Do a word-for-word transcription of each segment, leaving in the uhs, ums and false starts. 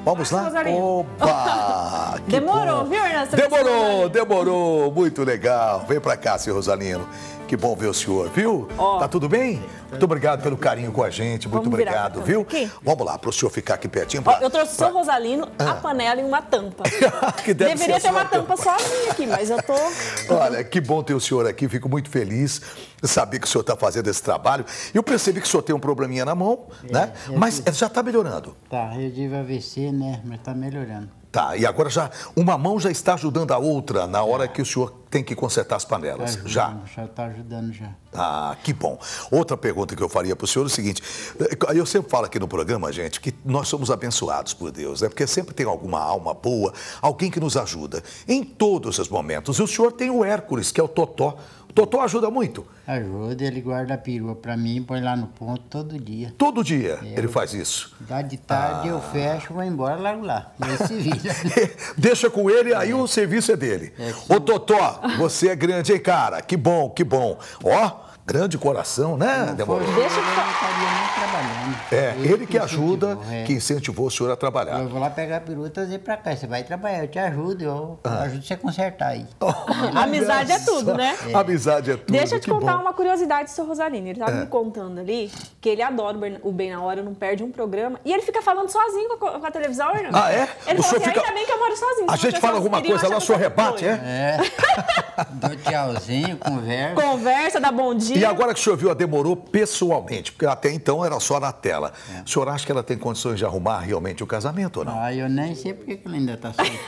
Vamos lá? Opa! Demorou, viu, Ernesto? Demorou, demorou. Muito legal. Vem pra cá, seu Rosalino. Que bom ver o senhor, viu? Oh. Tá tudo bem? Muito obrigado pelo carinho com a gente. Muito Vamos obrigado, viu? Aqui. Vamos lá, para o senhor ficar aqui pertinho. Pra, oh, eu trouxe o pra... seu Rosalino, ah. a panela e uma tampa. que deve Deveria ter uma tampa, tampa sozinha aqui, mas eu tô... Olha, que bom ter o senhor aqui. Fico muito feliz de saber que o senhor está fazendo esse trabalho. Eu percebi que o senhor tem um probleminha na mão, é, né? Mas tive... já está melhorando. Tá, eu tive A V C, né? Mas está melhorando. Tá, e agora já uma mão já está ajudando a outra na hora que o senhor tem que consertar as panelas. Tá ajudando, já? Já está ajudando já. Ah, que bom. Outra pergunta que eu faria para o senhor é o seguinte, eu sempre falo aqui no programa, gente, que nós somos abençoados por Deus, né? Porque sempre tem alguma alma boa, alguém que nos ajuda em todos os momentos. E o senhor tem o Hércules, que é o Totó. O Totó ajuda muito? Ajuda, ele guarda a perua para mim, põe lá no ponto todo dia. Todo dia é, ele faz isso? Dá de tarde, ah. eu fecho, vou embora, largo lá. E aí se vira. Deixa com ele, aí é. o serviço é dele. É, Ô Totó, você é grande, hein, cara? Que bom, que bom. Ó, grande coração, né, Demorou? Deixa que eu estaria nem trabalhando. É, ele, ele que, que ajuda, é. que incentivou o senhor a trabalhar. Eu vou lá pegar a perua e trazer pra cá. Você vai trabalhar, eu te ajudo, eu ah. ajudo você a consertar aí. Oh, amizade é tudo, né? É. Amizade é tudo. Deixa eu te contar bom. uma curiosidade do seu Rosalino. Ele estava é. me contando ali que ele adora o Bem na Hora, não perde um programa. E ele fica falando sozinho com a, com a televisão, Hernando. Ah, é? Ele o falou assim, fica... ainda bem que eu moro sozinho. A gente fala alguma coisa lá, o senhor rebate, é? É. Dou tchauzinho, conversa. Conversa, dá bom dia. E agora que o senhor viu a Demorou pessoalmente, porque até então era só na tela. É. O senhor acha que ela tem condições de arrumar realmente o casamento ou não? Ah, eu nem sei porque que ela ainda está solteira.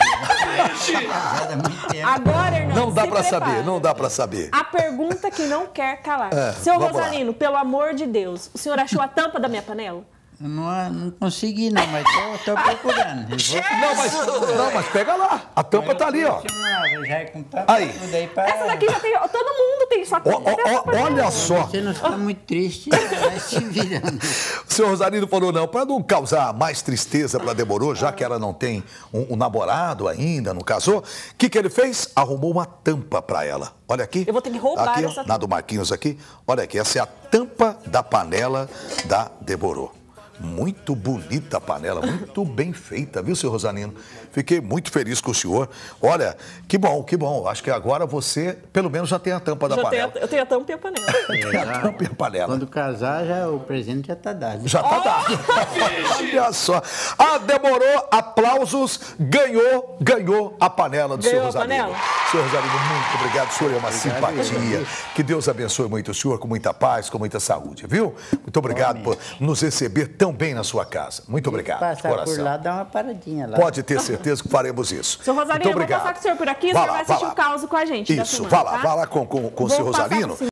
Agora, Hernando, não dá para saber, não dá para saber. A pergunta que não quer calar. É, Seu Rosalino, lá. pelo amor de Deus, o senhor achou a tampa da minha panela? Não, não consegui não, mas tô, tô procurando. Não mas, não, mas pega lá. A tampa tá ali, ó. Já com tampa, aí. Pra... Essa daqui já tem, todo mundo tem só tampa. Olha só. Você não fica muito triste, vai se virando. O senhor Rosalino falou não, para não causar mais tristeza para Demorou, já que ela não tem um, um namorado ainda, não casou, o que que ele fez? Arrumou uma tampa para ela. Olha aqui. Eu vou ter que roubar aqui, essa tampa. Na do Marquinhos aqui. Olha aqui, essa é a tampa da panela da Demorou. Muito bonita a panela, muito bem feita, viu, seu Rosalino? Fiquei muito feliz com o senhor. Olha, que bom, que bom. Acho que agora você, pelo menos, já tem a tampa da já panela. Tenho, eu tenho a tampa e a panela. Tem a tampa e a panela. Quando casar, já, o presente já está dado. Já está oh! dado. Olha só. A Demorou, aplausos, ganhou, ganhou a panela do ganhou seu Rosalino. Senhor Rosalino, muito obrigado. O senhor é uma obrigado, simpatia. Eu. Que Deus abençoe muito o senhor, com muita paz, com muita saúde, viu? Muito obrigado Bom, por nos receber tão bem na sua casa. Muito obrigado. Passar coração. por lá, dá uma paradinha lá. Pode ter certeza que faremos isso. Seu Rosalino, Muito eu vou obrigado. passar com o senhor por aqui, o vai senhor lá, vai assistir o caos com a gente. Isso, semana, vá lá, tá? vá lá com, com, com o seu Rosalino.